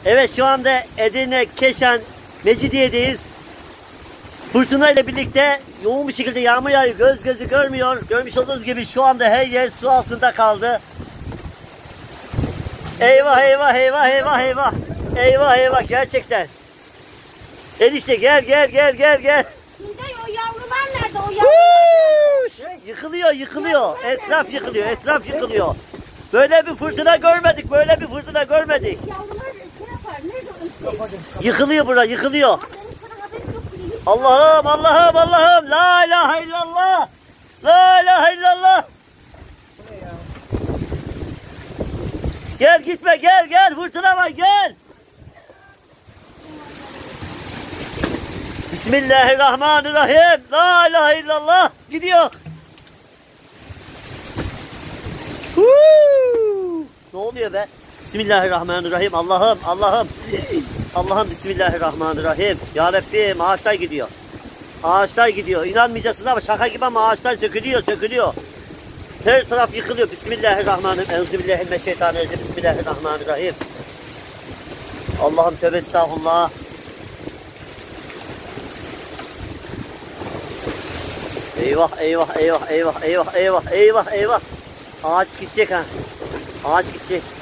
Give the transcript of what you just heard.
Evet, şu anda Edirne, Keşan, Mecidiye'deyiz. Fırtına ile birlikte yoğun bir şekilde yağmur yağıyor. Göz gözü görmüyor. Görmüş olduğunuz gibi şu anda her yer su altında kaldı. Eyvah eyvah eyvah eyvah eyvah. Eyvah eyvah gerçekten. Enişte gel. Şimdi o yavrular nerede? O yavrular Yıkılıyor. Etraf yıkılıyor. Böyle bir fırtına görmedik. Yavrular şey yapar. Nerede o şey? Yıkılıyor bura, yıkılıyor. Benim sana haberim yok bile. Allah'ım. La ilahe illallah. La ilahe illallah. Gel gitme, gel. Fırtına var, gel. Bismillahirrahmanirrahim. La ilahe illallah. Gidiyor. Ne oluyor be? Bismillahirrahmanirrahim. Allah'ım bismillahirrahmanirrahim. Ya Rabbim, ağaçlar gidiyor. İnanmayacaksınız ama şaka gibi, ama ağaçlar sökülüyor. Her taraf yıkılıyor. Bismillahirrahmanirrahim. Euzubillahimineşşeytanirracim. Bismillahirrahmanirrahim. Allah'ım tövbe estağfurullah. Eyvah. Ağaç gidecek ha.